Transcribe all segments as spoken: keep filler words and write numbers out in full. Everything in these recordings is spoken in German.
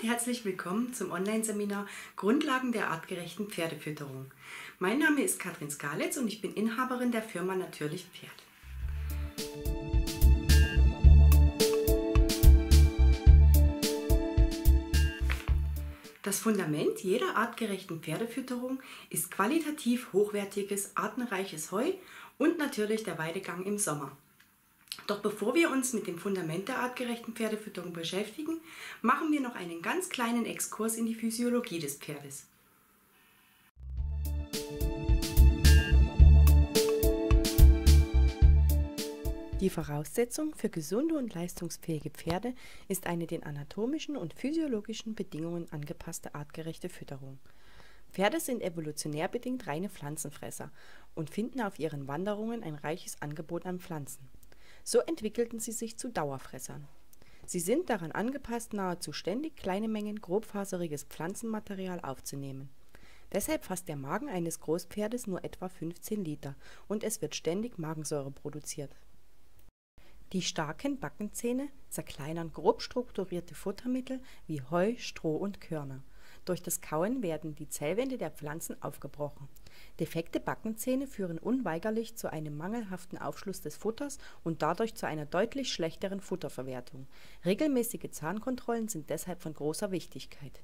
und herzlich willkommen zum Online-Seminar Grundlagen der artgerechten Pferdefütterung. Mein Name ist Katrin Skalitz und ich bin Inhaberin der Firma Natürlich Pferd. Das Fundament jeder artgerechten Pferdefütterung ist qualitativ hochwertiges, artenreiches Heu und natürlich der Weidegang im Sommer. Doch bevor wir uns mit dem Fundament der artgerechten Pferdefütterung beschäftigen, machen wir noch einen ganz kleinen Exkurs in die Physiologie des Pferdes. Die Voraussetzung für gesunde und leistungsfähige Pferde ist eine den anatomischen und physiologischen Bedingungen angepasste artgerechte Fütterung. Pferde sind evolutionär bedingt reine Pflanzenfresser und finden auf ihren Wanderungen ein reiches Angebot an Pflanzen. So entwickelten sie sich zu Dauerfressern. Sie sind daran angepasst, nahezu ständig kleine Mengen grobfaseriges Pflanzenmaterial aufzunehmen. Deshalb fasst der Magen eines Großpferdes nur etwa fünfzehn Liter und es wird ständig Magensäure produziert. Die starken Backenzähne zerkleinern grob strukturierte Futtermittel wie Heu, Stroh und Körner. Durch das Kauen werden die Zellwände der Pflanzen aufgebrochen. Defekte Backenzähne führen unweigerlich zu einem mangelhaften Aufschluss des Futters und dadurch zu einer deutlich schlechteren Futterverwertung. Regelmäßige Zahnkontrollen sind deshalb von großer Wichtigkeit.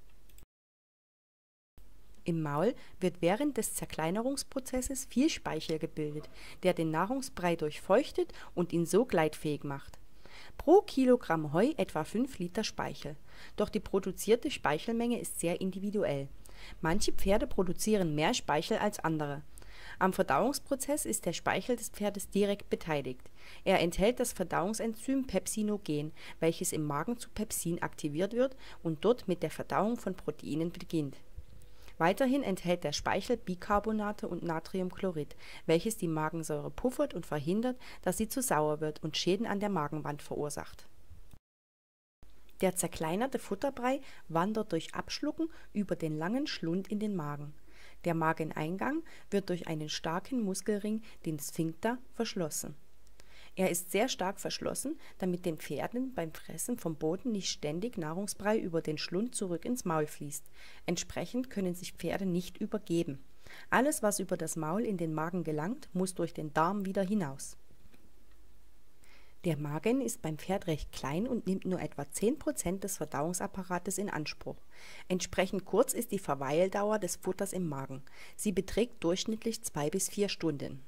Im Maul wird während des Zerkleinerungsprozesses viel Speichel gebildet, der den Nahrungsbrei durchfeuchtet und ihn so gleitfähig macht. Pro Kilogramm Heu etwa fünf Liter Speichel. Doch die produzierte Speichelmenge ist sehr individuell. Manche Pferde produzieren mehr Speichel als andere. Am Verdauungsprozess ist der Speichel des Pferdes direkt beteiligt. Er enthält das Verdauungsenzym Pepsinogen, welches im Magen zu Pepsin aktiviert wird und dort mit der Verdauung von Proteinen beginnt. Weiterhin enthält der Speichel Bicarbonate und Natriumchlorid, welches die Magensäure puffert und verhindert, dass sie zu sauer wird und Schäden an der Magenwand verursacht. Der zerkleinerte Futterbrei wandert durch Abschlucken über den langen Schlund in den Magen. Der Mageneingang wird durch einen starken Muskelring, den Sphinkter, verschlossen. Er ist sehr stark verschlossen, damit den Pferden beim Fressen vom Boden nicht ständig Nahrungsbrei über den Schlund zurück ins Maul fließt. Entsprechend können sich Pferde nicht übergeben. Alles, was über das Maul in den Magen gelangt, muss durch den Darm wieder hinaus. Der Magen ist beim Pferd recht klein und nimmt nur etwa zehn Prozent des Verdauungsapparates in Anspruch. Entsprechend kurz ist die Verweildauer des Futters im Magen. Sie beträgt durchschnittlich zwei bis vier Stunden.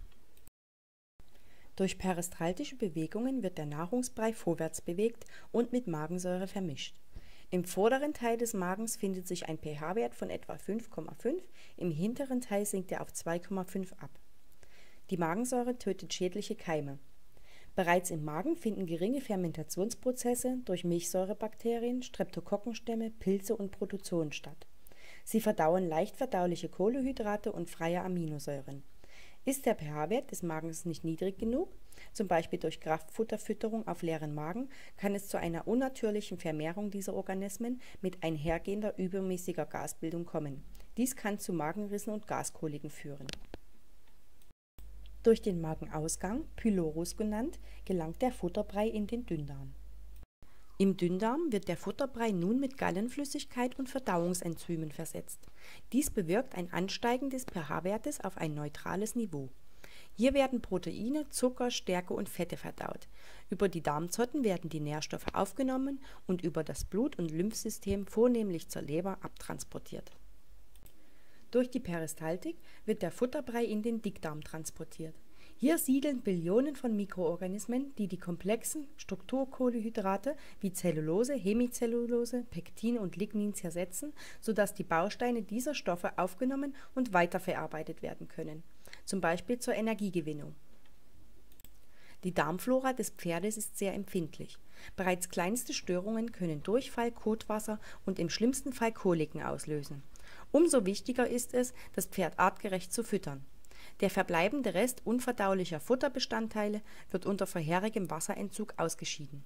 Durch peristaltische Bewegungen wird der Nahrungsbrei vorwärts bewegt und mit Magensäure vermischt. Im vorderen Teil des Magens findet sich ein pH-Wert von etwa fünf Komma fünf, im hinteren Teil sinkt er auf zwei Komma fünf ab. Die Magensäure tötet schädliche Keime. Bereits im Magen finden geringe Fermentationsprozesse durch Milchsäurebakterien, Streptokokkenstämme, Pilze und Protozoen statt. Sie verdauen leicht verdauliche Kohlenhydrate und freie Aminosäuren. Ist der pH-Wert des Magens nicht niedrig genug, zum Beispiel durch Kraftfutterfütterung auf leeren Magen, kann es zu einer unnatürlichen Vermehrung dieser Organismen mit einhergehender übermäßiger Gasbildung kommen. Dies kann zu Magenrissen und Gaskoliken führen. Durch den Magenausgang, Pylorus genannt, gelangt der Futterbrei in den Dünndarm. Im Dünndarm wird der Futterbrei nun mit Gallenflüssigkeit und Verdauungsenzymen versetzt. Dies bewirkt ein Ansteigen des pH-Wertes auf ein neutrales Niveau. Hier werden Proteine, Zucker, Stärke und Fette verdaut. Über die Darmzotten werden die Nährstoffe aufgenommen und über das Blut- und Lymphsystem vornehmlich zur Leber abtransportiert. Durch die Peristaltik wird der Futterbrei in den Dickdarm transportiert. Hier siedeln Billionen von Mikroorganismen, die die komplexen Strukturkohlenhydrate wie Zellulose, Hemicellulose, Pektin und Lignin zersetzen, sodass die Bausteine dieser Stoffe aufgenommen und weiterverarbeitet werden können, zum Beispiel zur Energiegewinnung. Die Darmflora des Pferdes ist sehr empfindlich. Bereits kleinste Störungen können Durchfall, Kotwasser und im schlimmsten Fall Koliken auslösen. Umso wichtiger ist es, das Pferd artgerecht zu füttern. Der verbleibende Rest unverdaulicher Futterbestandteile wird unter vorherigem Wasserentzug ausgeschieden.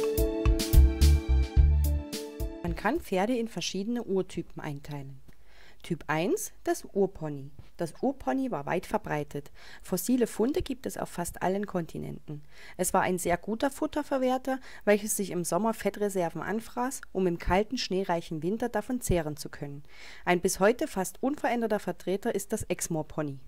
Man kann Pferde in verschiedene Urtypen einteilen. Typ eins, das Urpony. Das Urpony war weit verbreitet. Fossile Funde gibt es auf fast allen Kontinenten. Es war ein sehr guter Futterverwerter, welches sich im Sommer Fettreserven anfraß, um im kalten, schneereichen Winter davon zehren zu können. Ein bis heute fast unveränderter Vertreter ist das Exmoor-Pony.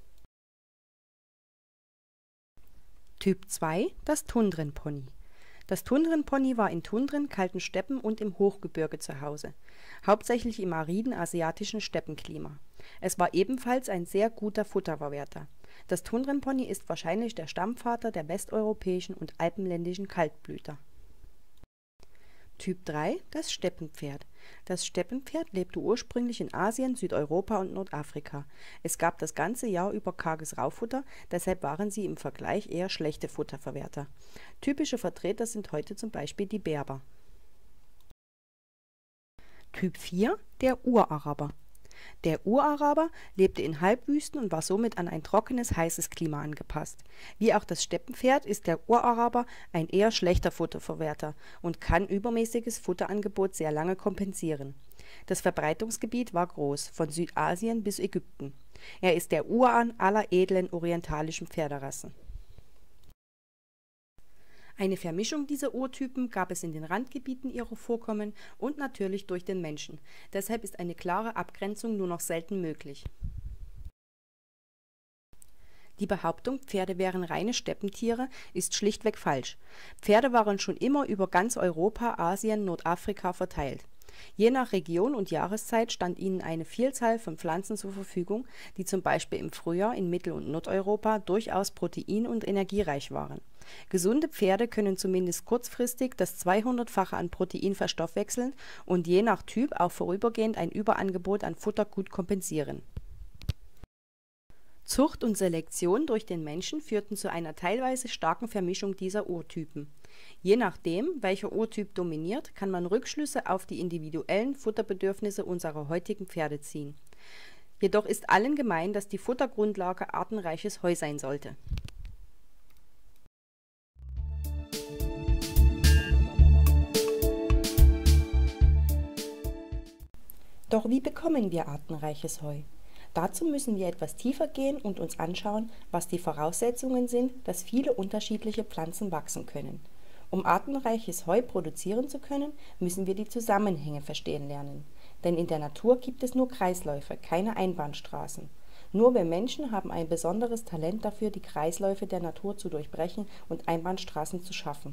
Typ zwei, das Tundrenpony. Das Tundrenpony war in Tundren, kalten Steppen und im Hochgebirge zu Hause, hauptsächlich im ariden asiatischen Steppenklima. Es war ebenfalls ein sehr guter Futterverwerter. Das Tundrenpony ist wahrscheinlich der Stammvater der westeuropäischen und alpenländischen Kaltblüter. Typ drei, das Steppenpferd. Das Steppenpferd lebte ursprünglich in Asien, Südeuropa und Nordafrika. Es gab das ganze Jahr über karges Raufutter, deshalb waren sie im Vergleich eher schlechte Futterverwerter. Typische Vertreter sind heute zum Beispiel die Berber. Typ vier, der Uraraber. Der Uraraber lebte in Halbwüsten und war somit an ein trockenes, heißes Klima angepasst. Wie auch das Steppenpferd ist der Uraraber ein eher schlechter Futterverwerter und kann übermäßiges Futterangebot sehr lange kompensieren. Das Verbreitungsgebiet war groß, von Südasien bis Ägypten. Er ist der Urahn aller edlen orientalischen Pferderassen. Eine Vermischung dieser Urtypen gab es in den Randgebieten ihrer Vorkommen und natürlich durch den Menschen. Deshalb ist eine klare Abgrenzung nur noch selten möglich. Die Behauptung, Pferde wären reine Steppentiere, ist schlichtweg falsch. Pferde waren schon immer über ganz Europa, Asien, Nordafrika verteilt. Je nach Region und Jahreszeit stand ihnen eine Vielzahl von Pflanzen zur Verfügung, die zum Beispiel im Frühjahr in Mittel- und Nordeuropa durchaus protein- und energiereich waren. Gesunde Pferde können zumindest kurzfristig das zweihundertfache an Protein verstoffwechseln und je nach Typ auch vorübergehend ein Überangebot an Futter gut kompensieren. Zucht und Selektion durch den Menschen führten zu einer teilweise starken Vermischung dieser Urtypen. Je nachdem, welcher Urtyp dominiert, kann man Rückschlüsse auf die individuellen Futterbedürfnisse unserer heutigen Pferde ziehen. Jedoch ist allen gemein, dass die Futtergrundlage artenreiches Heu sein sollte. Doch wie bekommen wir artenreiches Heu? Dazu müssen wir etwas tiefer gehen und uns anschauen, was die Voraussetzungen sind, dass viele unterschiedliche Pflanzen wachsen können. Um artenreiches Heu produzieren zu können, müssen wir die Zusammenhänge verstehen lernen. Denn in der Natur gibt es nur Kreisläufe, keine Einbahnstraßen. Nur wir Menschen haben ein besonderes Talent dafür, die Kreisläufe der Natur zu durchbrechen und Einbahnstraßen zu schaffen.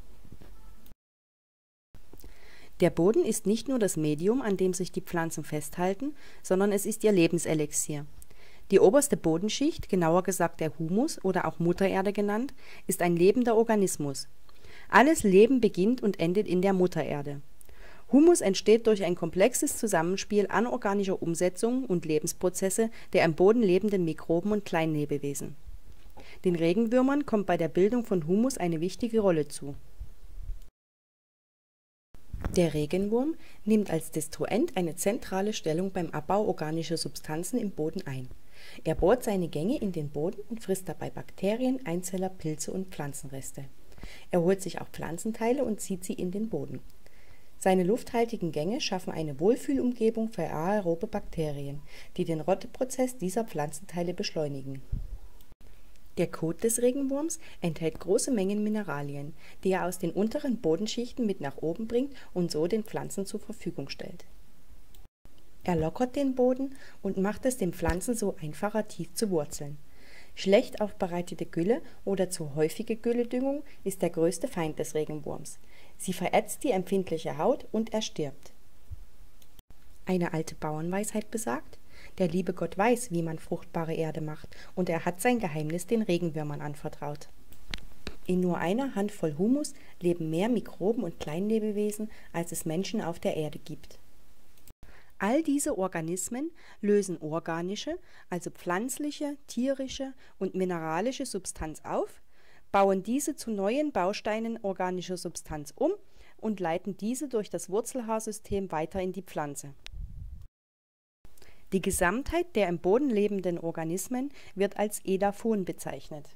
Der Boden ist nicht nur das Medium, an dem sich die Pflanzen festhalten, sondern es ist ihr Lebenselixier. Die oberste Bodenschicht, genauer gesagt der Humus oder auch Muttererde genannt, ist ein lebender Organismus. Alles Leben beginnt und endet in der Muttererde. Humus entsteht durch ein komplexes Zusammenspiel anorganischer Umsetzungen und Lebensprozesse der im Boden lebenden Mikroben und Kleinlebewesen. Den Regenwürmern kommt bei der Bildung von Humus eine wichtige Rolle zu. Der Regenwurm nimmt als Destruent eine zentrale Stellung beim Abbau organischer Substanzen im Boden ein. Er bohrt seine Gänge in den Boden und frisst dabei Bakterien, Einzeller, Pilze und Pflanzenreste. Er holt sich auch Pflanzenteile und zieht sie in den Boden. Seine lufthaltigen Gänge schaffen eine Wohlfühlumgebung für aerobe Bakterien, die den Rotteprozess dieser Pflanzenteile beschleunigen. Der Kot des Regenwurms enthält große Mengen Mineralien, die er aus den unteren Bodenschichten mit nach oben bringt und so den Pflanzen zur Verfügung stellt. Er lockert den Boden und macht es den Pflanzen so einfacher, tief zu wurzeln. Schlecht aufbereitete Gülle oder zu häufige Gülledüngung ist der größte Feind des Regenwurms. Sie verätzt die empfindliche Haut und er stirbt. Eine alte Bauernweisheit besagt: Der liebe Gott weiß, wie man fruchtbare Erde macht, und er hat sein Geheimnis den Regenwürmern anvertraut. In nur einer Handvoll Humus leben mehr Mikroben und Kleinlebewesen, als es Menschen auf der Erde gibt. All diese Organismen lösen organische, also pflanzliche, tierische und mineralische Substanz auf, bauen diese zu neuen Bausteinen organischer Substanz um und leiten diese durch das Wurzelhaarsystem weiter in die Pflanze. Die Gesamtheit der im Boden lebenden Organismen wird als Edaphon bezeichnet.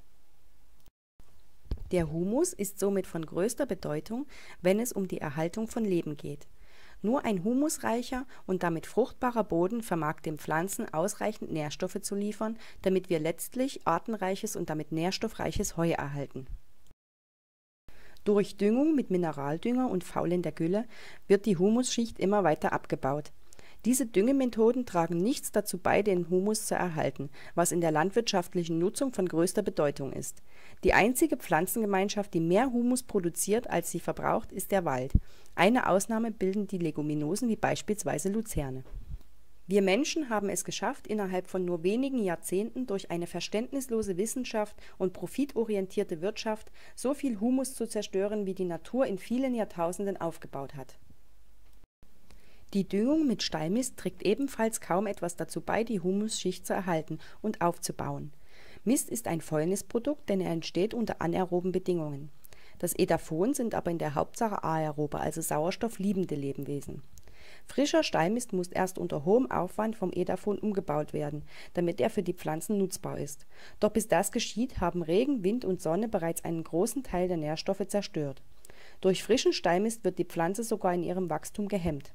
Der Humus ist somit von größter Bedeutung, wenn es um die Erhaltung von Leben geht. Nur ein humusreicher und damit fruchtbarer Boden vermag den Pflanzen ausreichend Nährstoffe zu liefern, damit wir letztlich artenreiches und damit nährstoffreiches Heu erhalten. Durch Düngung mit Mineraldünger und faulender Gülle wird die Humusschicht immer weiter abgebaut. Diese Düngemethoden tragen nichts dazu bei, den Humus zu erhalten, was in der landwirtschaftlichen Nutzung von größter Bedeutung ist. Die einzige Pflanzengemeinschaft, die mehr Humus produziert, als sie verbraucht, ist der Wald. Eine Ausnahme bilden die Leguminosen wie beispielsweise Luzerne. Wir Menschen haben es geschafft, innerhalb von nur wenigen Jahrzehnten durch eine verständnislose Wissenschaft und profitorientierte Wirtschaft so viel Humus zu zerstören, wie die Natur in vielen Jahrtausenden aufgebaut hat. Die Düngung mit Stallmist trägt ebenfalls kaum etwas dazu bei, die Humusschicht zu erhalten und aufzubauen. Mist ist ein Fäulnisprodukt, denn er entsteht unter anaeroben Bedingungen. Das Edaphon sind aber in der Hauptsache aerobe, also sauerstoffliebende Lebewesen. Frischer Stallmist muss erst unter hohem Aufwand vom Edaphon umgebaut werden, damit er für die Pflanzen nutzbar ist. Doch bis das geschieht, haben Regen, Wind und Sonne bereits einen großen Teil der Nährstoffe zerstört. Durch frischen Stallmist wird die Pflanze sogar in ihrem Wachstum gehemmt.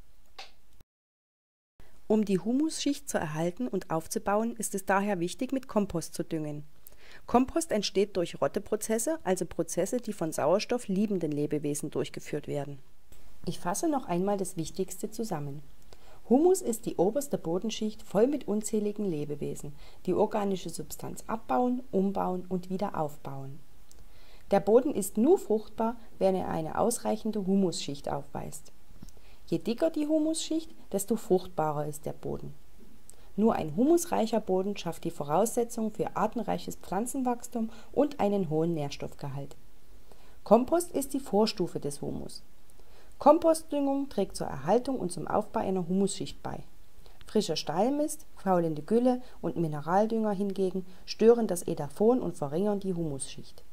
Um die Humusschicht zu erhalten und aufzubauen, ist es daher wichtig, mit Kompost zu düngen. Kompost entsteht durch Rotteprozesse, also Prozesse, die von sauerstoffliebenden Lebewesen durchgeführt werden. Ich fasse noch einmal das Wichtigste zusammen. Humus ist die oberste Bodenschicht voll mit unzähligen Lebewesen, die organische Substanz abbauen, umbauen und wieder aufbauen. Der Boden ist nur fruchtbar, wenn er eine ausreichende Humusschicht aufweist. Je dicker die Humusschicht, desto fruchtbarer ist der Boden. Nur ein humusreicher Boden schafft die Voraussetzung für artenreiches Pflanzenwachstum und einen hohen Nährstoffgehalt. Kompost ist die Vorstufe des Humus. Kompostdüngung trägt zur Erhaltung und zum Aufbau einer Humusschicht bei. Frischer Stallmist, faulende Gülle und Mineraldünger hingegen stören das Edaphon und verringern die Humusschicht.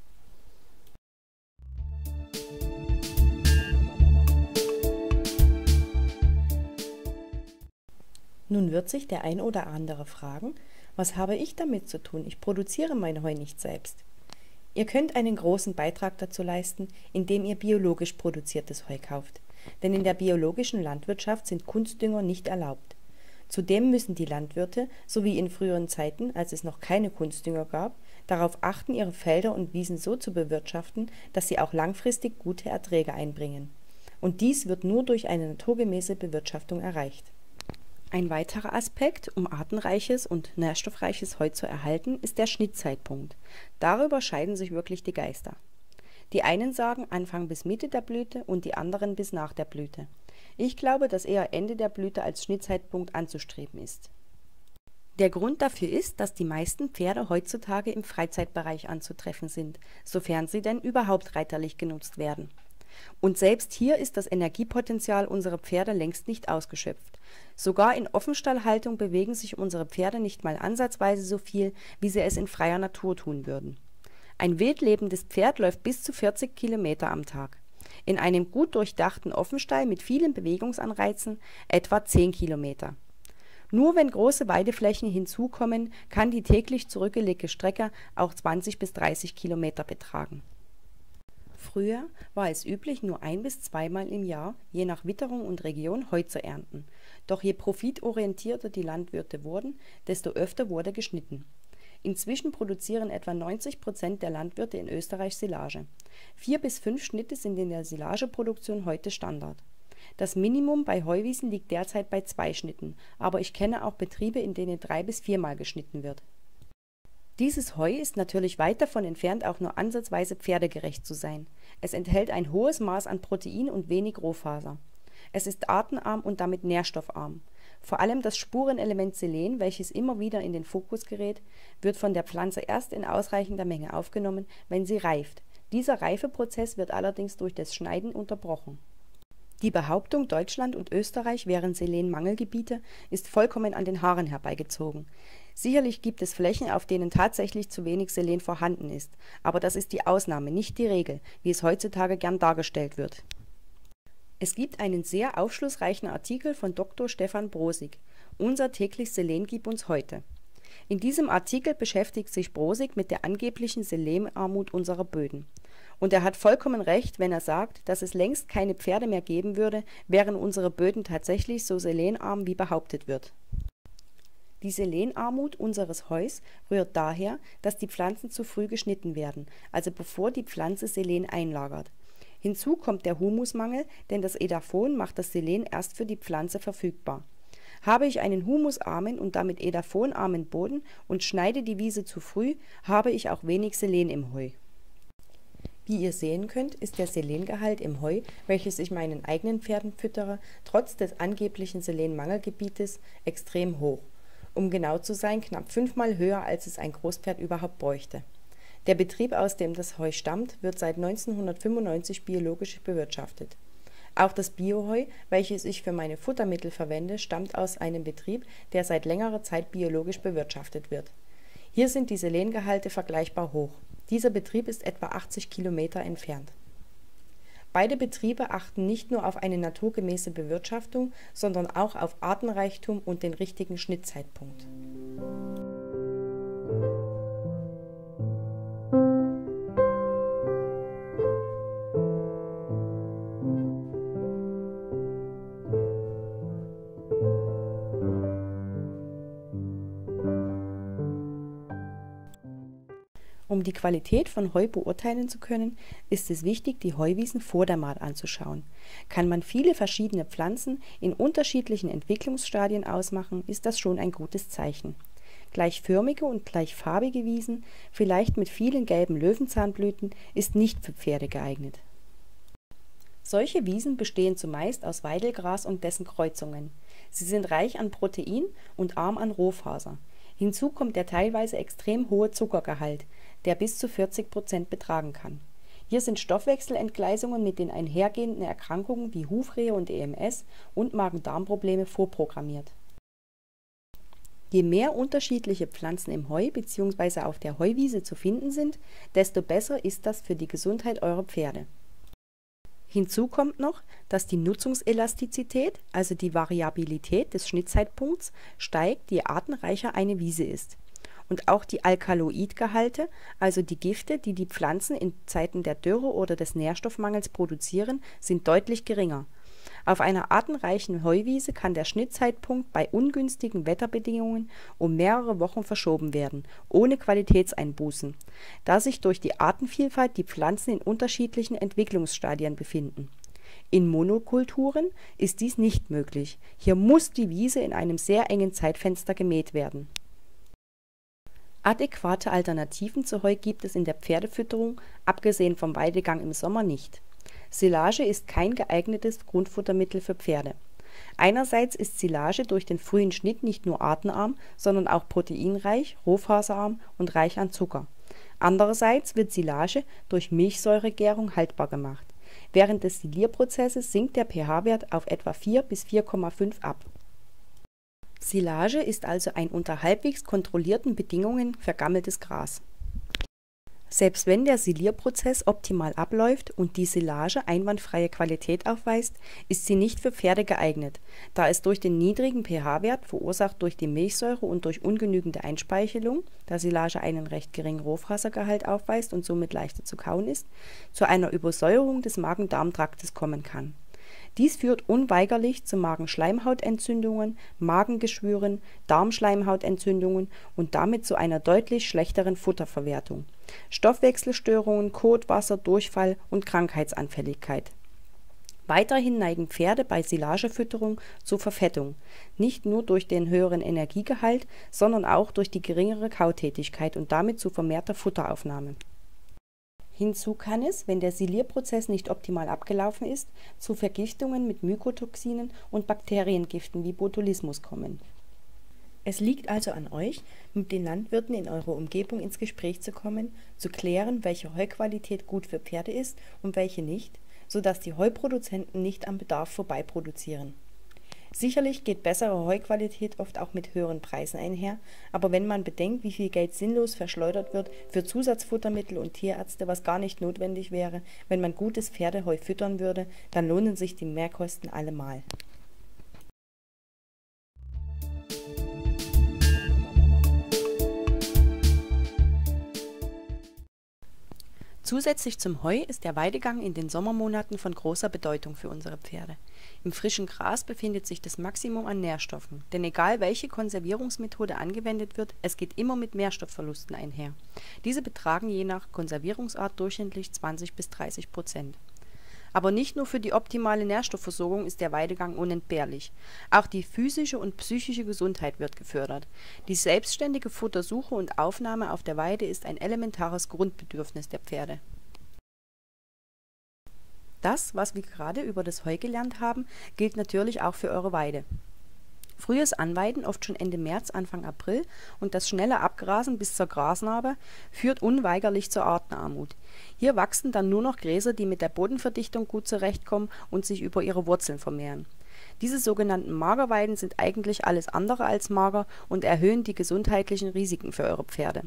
Nun wird sich der ein oder andere fragen, was habe ich damit zu tun? Ich produziere mein Heu nicht selbst. Ihr könnt einen großen Beitrag dazu leisten, indem ihr biologisch produziertes Heu kauft. Denn in der biologischen Landwirtschaft sind Kunstdünger nicht erlaubt. Zudem müssen die Landwirte, so wie in früheren Zeiten, als es noch keine Kunstdünger gab, darauf achten, ihre Felder und Wiesen so zu bewirtschaften, dass sie auch langfristig gute Erträge einbringen. Und dies wird nur durch eine naturgemäße Bewirtschaftung erreicht. Ein weiterer Aspekt, um artenreiches und nährstoffreiches Heu zu erhalten, ist der Schnittzeitpunkt. Darüber scheiden sich wirklich die Geister. Die einen sagen Anfang bis Mitte der Blüte und die anderen bis nach der Blüte. Ich glaube, dass eher Ende der Blüte als Schnittzeitpunkt anzustreben ist. Der Grund dafür ist, dass die meisten Pferde heutzutage im Freizeitbereich anzutreffen sind, sofern sie denn überhaupt reiterlich genutzt werden. Und selbst hier ist das Energiepotenzial unserer Pferde längst nicht ausgeschöpft. Sogar in Offenstallhaltung bewegen sich unsere Pferde nicht mal ansatzweise so viel, wie sie es in freier Natur tun würden. Ein wild lebendes Pferd läuft bis zu vierzig Kilometer am Tag. In einem gut durchdachten Offenstall mit vielen Bewegungsanreizen etwa zehn Kilometer. Nur wenn große Weideflächen hinzukommen, kann die täglich zurückgelegte Strecke auch zwanzig bis dreißig Kilometer betragen. Früher war es üblich, nur ein- bis zweimal im Jahr, je nach Witterung und Region, Heu zu ernten. Doch je profitorientierter die Landwirte wurden, desto öfter wurde geschnitten. Inzwischen produzieren etwa neunzig Prozent der Landwirte in Österreich Silage. Vier bis fünf Schnitte sind in der Silageproduktion heute Standard. Das Minimum bei Heuwiesen liegt derzeit bei zwei Schnitten, aber ich kenne auch Betriebe, in denen drei bis viermal geschnitten wird. Dieses Heu ist natürlich weit davon entfernt, auch nur ansatzweise pferdegerecht zu sein. Es enthält ein hohes Maß an Protein und wenig Rohfaser. Es ist artenarm und damit nährstoffarm. Vor allem das Spurenelement Selen, welches immer wieder in den Fokus gerät, wird von der Pflanze erst in ausreichender Menge aufgenommen, wenn sie reift. Dieser Reifeprozess wird allerdings durch das Schneiden unterbrochen. Die Behauptung, Deutschland und Österreich wären Selenmangelgebiete, ist vollkommen an den Haaren herbeigezogen. Sicherlich gibt es Flächen, auf denen tatsächlich zu wenig Selen vorhanden ist, aber das ist die Ausnahme, nicht die Regel, wie es heutzutage gern dargestellt wird. Es gibt einen sehr aufschlussreichen Artikel von Doktor Stefan Brosig, Unser täglich Selen gibt uns heute. In diesem Artikel beschäftigt sich Brosig mit der angeblichen Selenarmut unserer Böden. Und er hat vollkommen recht, wenn er sagt, dass es längst keine Pferde mehr geben würde, wären unsere Böden tatsächlich so selenarm, wie behauptet wird. Die Selenarmut unseres Heus rührt daher, dass die Pflanzen zu früh geschnitten werden, also bevor die Pflanze Selen einlagert. Hinzu kommt der Humusmangel, denn das Edaphon macht das Selen erst für die Pflanze verfügbar. Habe ich einen humusarmen und damit edaphonarmen Boden und schneide die Wiese zu früh, habe ich auch wenig Selen im Heu. Wie ihr sehen könnt, ist der Selengehalt im Heu, welches ich meinen eigenen Pferden füttere, trotz des angeblichen Selenmangelgebietes extrem hoch. Um genau zu sein, knapp fünfmal höher, als es ein Großpferd überhaupt bräuchte. Der Betrieb, aus dem das Heu stammt, wird seit neunzehnhundertfünfundneunzig biologisch bewirtschaftet. Auch das Bioheu, welches ich für meine Futtermittel verwende, stammt aus einem Betrieb, der seit längerer Zeit biologisch bewirtschaftet wird. Hier sind die Selengehalte vergleichbar hoch. Dieser Betrieb ist etwa achtzig Kilometer entfernt. Beide Betriebe achten nicht nur auf eine naturgemäße Bewirtschaftung, sondern auch auf Artenreichtum und den richtigen Schnittzeitpunkt. Um die Qualität von Heu beurteilen zu können, ist es wichtig, die Heuwiesen vor der Maat anzuschauen. Kann man viele verschiedene Pflanzen in unterschiedlichen Entwicklungsstadien ausmachen, ist das schon ein gutes Zeichen. Gleichförmige und gleichfarbige Wiesen, vielleicht mit vielen gelben Löwenzahnblüten, ist nicht für Pferde geeignet. Solche Wiesen bestehen zumeist aus Weidelgras und dessen Kreuzungen. Sie sind reich an Protein und arm an Rohfaser. Hinzu kommt der teilweise extrem hohe Zuckergehalt, der bis zu vierzig Prozent betragen kann. Hier sind Stoffwechselentgleisungen mit den einhergehenden Erkrankungen wie Hufrehe und E M S und Magen-Darm-Probleme vorprogrammiert. Je mehr unterschiedliche Pflanzen im Heu bzw. auf der Heuwiese zu finden sind, desto besser ist das für die Gesundheit eurer Pferde. Hinzu kommt noch, dass die Nutzungselastizität, also die Variabilität des Schnittzeitpunkts, steigt, je artenreicher eine Wiese ist. Und auch die Alkaloidgehalte, also die Gifte, die die Pflanzen in Zeiten der Dürre oder des Nährstoffmangels produzieren, sind deutlich geringer. Auf einer artenreichen Heuwiese kann der Schnittzeitpunkt bei ungünstigen Wetterbedingungen um mehrere Wochen verschoben werden, ohne Qualitätseinbußen, da sich durch die Artenvielfalt die Pflanzen in unterschiedlichen Entwicklungsstadien befinden. In Monokulturen ist dies nicht möglich. Hier muss die Wiese in einem sehr engen Zeitfenster gemäht werden. Adäquate Alternativen zu Heu gibt es in der Pferdefütterung, abgesehen vom Weidegang im Sommer, nicht. Silage ist kein geeignetes Grundfuttermittel für Pferde. Einerseits ist Silage durch den frühen Schnitt nicht nur artenarm, sondern auch proteinreich, rohfaserarm und reich an Zucker. Andererseits wird Silage durch Milchsäuregärung haltbar gemacht. Während des Silierprozesses sinkt der pH-Wert auf etwa vier bis vier Komma fünf ab. Silage ist also ein unter halbwegs kontrollierten Bedingungen vergammeltes Gras. Selbst wenn der Silierprozess optimal abläuft und die Silage einwandfreie Qualität aufweist, ist sie nicht für Pferde geeignet, da es durch den niedrigen pH-Wert, verursacht durch die Milchsäure und durch ungenügende Einspeichelung, da Silage einen recht geringen Rohfasergehalt aufweist und somit leichter zu kauen ist, zu einer Übersäuerung des Magen-Darm-Traktes kommen kann. Dies führt unweigerlich zu Magenschleimhautentzündungen, Magengeschwüren, Darmschleimhautentzündungen und damit zu einer deutlich schlechteren Futterverwertung, Stoffwechselstörungen, Kot, Wasser, Durchfall und Krankheitsanfälligkeit. Weiterhin neigen Pferde bei Silagefütterung zur Verfettung, nicht nur durch den höheren Energiegehalt, sondern auch durch die geringere Kautätigkeit und damit zu vermehrter Futteraufnahme. Hinzu kann es, wenn der Silierprozess nicht optimal abgelaufen ist, zu Vergiftungen mit Mykotoxinen und Bakteriengiften wie Botulismus kommen. Es liegt also an euch, mit den Landwirten in eurer Umgebung ins Gespräch zu kommen, zu klären, welche Heuqualität gut für Pferde ist und welche nicht, sodass die Heuproduzenten nicht am Bedarf vorbeiproduzieren. Sicherlich geht bessere Heuqualität oft auch mit höheren Preisen einher, aber wenn man bedenkt, wie viel Geld sinnlos verschleudert wird für Zusatzfuttermittel und Tierärzte, was gar nicht notwendig wäre, wenn man gutes Pferdeheu füttern würde, dann lohnen sich die Mehrkosten allemal. Zusätzlich zum Heu ist der Weidegang in den Sommermonaten von großer Bedeutung für unsere Pferde. Im frischen Gras befindet sich das Maximum an Nährstoffen, denn egal welche Konservierungsmethode angewendet wird, es geht immer mit Nährstoffverlusten einher. Diese betragen je nach Konservierungsart durchschnittlich zwanzig bis dreißig Prozent. Aber nicht nur für die optimale Nährstoffversorgung ist der Weidegang unentbehrlich. Auch die physische und psychische Gesundheit wird gefördert. Die selbstständige Futtersuche und Aufnahme auf der Weide ist ein elementares Grundbedürfnis der Pferde. Das, was wir gerade über das Heu gelernt haben, gilt natürlich auch für eure Weide. Frühes Anweiden, oft schon Ende März, Anfang April, und das schnelle Abgrasen bis zur Grasnarbe führt unweigerlich zur Artenarmut. Hier wachsen dann nur noch Gräser, die mit der Bodenverdichtung gut zurechtkommen und sich über ihre Wurzeln vermehren. Diese sogenannten Magerweiden sind eigentlich alles andere als mager und erhöhen die gesundheitlichen Risiken für eure Pferde.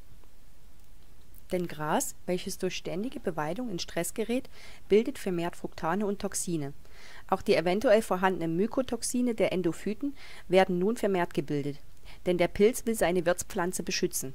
Denn Gras, welches durch ständige Beweidung in Stress gerät, bildet vermehrt Fructane und Toxine. Auch die eventuell vorhandenen Mykotoxine der Endophyten werden nun vermehrt gebildet, denn der Pilz will seine Wirtspflanze beschützen.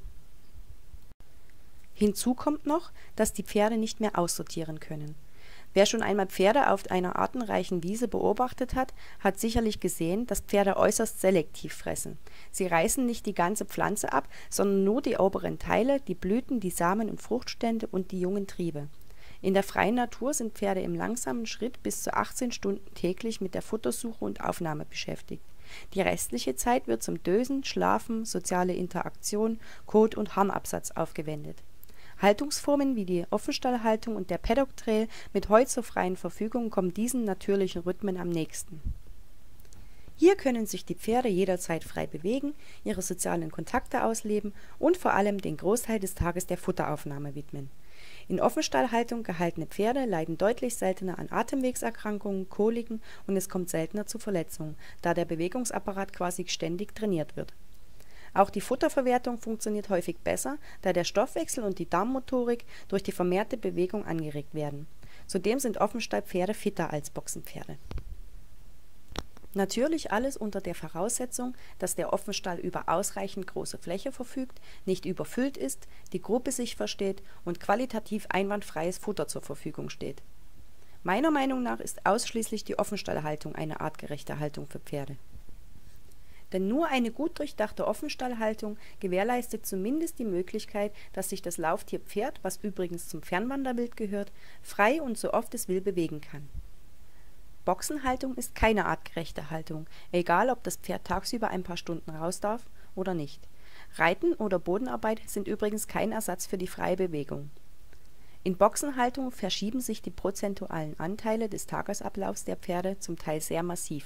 Hinzu kommt noch, dass die Pferde nicht mehr aussortieren können. Wer schon einmal Pferde auf einer artenreichen Wiese beobachtet hat, hat sicherlich gesehen, dass Pferde äußerst selektiv fressen. Sie reißen nicht die ganze Pflanze ab, sondern nur die oberen Teile, die Blüten, die Samen und Fruchtstände und die jungen Triebe. In der freien Natur sind Pferde im langsamen Schritt bis zu achtzehn Stunden täglich mit der Futtersuche und Aufnahme beschäftigt. Die restliche Zeit wird zum Dösen, Schlafen, soziale Interaktion, Kot- und Harnabsatz aufgewendet. Haltungsformen wie die Offenstallhaltung und der Paddock Trail mit Heu zur freien Verfügung kommen diesen natürlichen Rhythmen am nächsten. Hier können sich die Pferde jederzeit frei bewegen, ihre sozialen Kontakte ausleben und vor allem den Großteil des Tages der Futteraufnahme widmen. In Offenstallhaltung gehaltene Pferde leiden deutlich seltener an Atemwegserkrankungen, Koliken und es kommt seltener zu Verletzungen, da der Bewegungsapparat quasi ständig trainiert wird. Auch die Futterverwertung funktioniert häufig besser, da der Stoffwechsel und die Darmmotorik durch die vermehrte Bewegung angeregt werden. Zudem sind Offenstallpferde fitter als Boxenpferde. Natürlich alles unter der Voraussetzung, dass der Offenstall über ausreichend große Fläche verfügt, nicht überfüllt ist, die Gruppe sich versteht und qualitativ einwandfreies Futter zur Verfügung steht. Meiner Meinung nach ist ausschließlich die Offenstallhaltung eine artgerechte Haltung für Pferde. Denn nur eine gut durchdachte Offenstallhaltung gewährleistet zumindest die Möglichkeit, dass sich das Lauftier Pferd, was übrigens zum Fernwanderwild gehört, frei und so oft es will bewegen kann. Boxenhaltung ist keine artgerechte Haltung, egal ob das Pferd tagsüber ein paar Stunden raus darf oder nicht. Reiten oder Bodenarbeit sind übrigens kein Ersatz für die freie Bewegung. In Boxenhaltung verschieben sich die prozentualen Anteile des Tagesablaufs der Pferde zum Teil sehr massiv.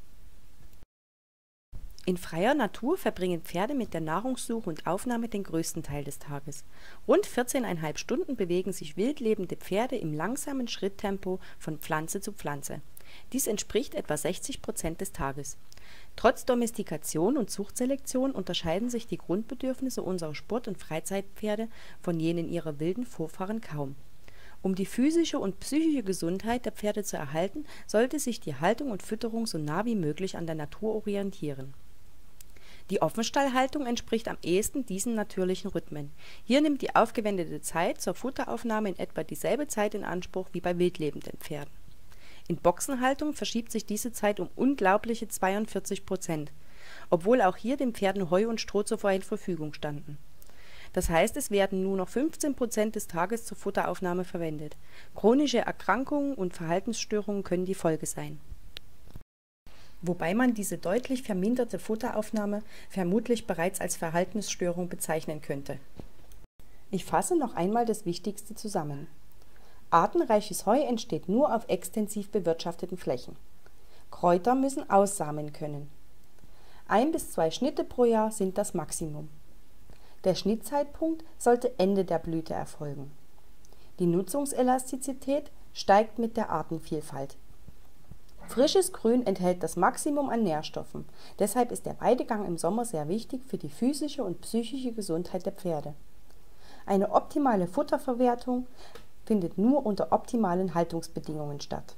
In freier Natur verbringen Pferde mit der Nahrungssuche und Aufnahme den größten Teil des Tages. Rund vierzehn Komma fünf Stunden bewegen sich wild lebende Pferde im langsamen Schritttempo von Pflanze zu Pflanze. Dies entspricht etwa sechzig Prozent des Tages. Trotz Domestikation und Zuchtselektion unterscheiden sich die Grundbedürfnisse unserer Sport- und Freizeitpferde von jenen ihrer wilden Vorfahren kaum. Um die physische und psychische Gesundheit der Pferde zu erhalten, sollte sich die Haltung und Fütterung so nah wie möglich an der Natur orientieren. Die Offenstallhaltung entspricht am ehesten diesen natürlichen Rhythmen. Hier nimmt die aufgewendete Zeit zur Futteraufnahme in etwa dieselbe Zeit in Anspruch wie bei wildlebenden Pferden. In Boxenhaltung verschiebt sich diese Zeit um unglaubliche zweiundvierzig Prozent, obwohl auch hier den Pferden Heu und Stroh zur freien Verfügung standen. Das heißt, es werden nur noch fünfzehn Prozent des Tages zur Futteraufnahme verwendet. Chronische Erkrankungen und Verhaltensstörungen können die Folge sein. Wobei man diese deutlich verminderte Futteraufnahme vermutlich bereits als Verhaltensstörung bezeichnen könnte. Ich fasse noch einmal das Wichtigste zusammen. Artenreiches Heu entsteht nur auf extensiv bewirtschafteten Flächen. Kräuter müssen aussamen können. Ein bis zwei Schnitte pro Jahr sind das Maximum. Der Schnittzeitpunkt sollte Ende der Blüte erfolgen. Die Nutzungselastizität steigt mit der Artenvielfalt. Frisches Grün enthält das Maximum an Nährstoffen, deshalb ist der Weidegang im Sommer sehr wichtig für die physische und psychische Gesundheit der Pferde. Eine optimale Futterverwertung findet nur unter optimalen Haltungsbedingungen statt.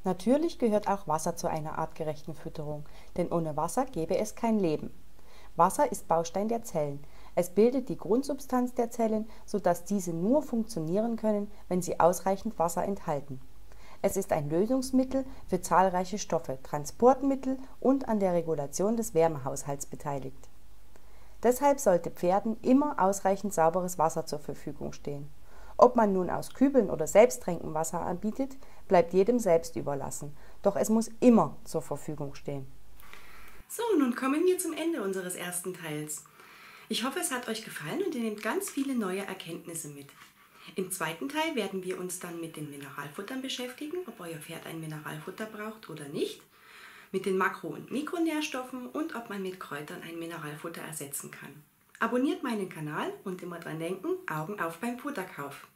Natürlich gehört auch Wasser zu einer artgerechten Fütterung, denn ohne Wasser gäbe es kein Leben. Wasser ist Baustein der Zellen. Es bildet die Grundsubstanz der Zellen, sodass diese nur funktionieren können, wenn sie ausreichend Wasser enthalten. Es ist ein Lösungsmittel für zahlreiche Stoffe, Transportmittel und an der Regulation des Wärmehaushalts beteiligt. Deshalb sollte Pferden immer ausreichend sauberes Wasser zur Verfügung stehen. Ob man nun aus Kübeln oder Selbsttrinken Wasser anbietet, bleibt jedem selbst überlassen, doch es muss immer zur Verfügung stehen. So, nun kommen wir zum Ende unseres ersten Teils. Ich hoffe, es hat euch gefallen und ihr nehmt ganz viele neue Erkenntnisse mit. Im zweiten Teil werden wir uns dann mit den Mineralfuttern beschäftigen, ob euer Pferd ein Mineralfutter braucht oder nicht, mit den Makro- und Mikronährstoffen und ob man mit Kräutern ein Mineralfutter ersetzen kann. Abonniert meinen Kanal und immer dran denken, Augen auf beim Futterkauf.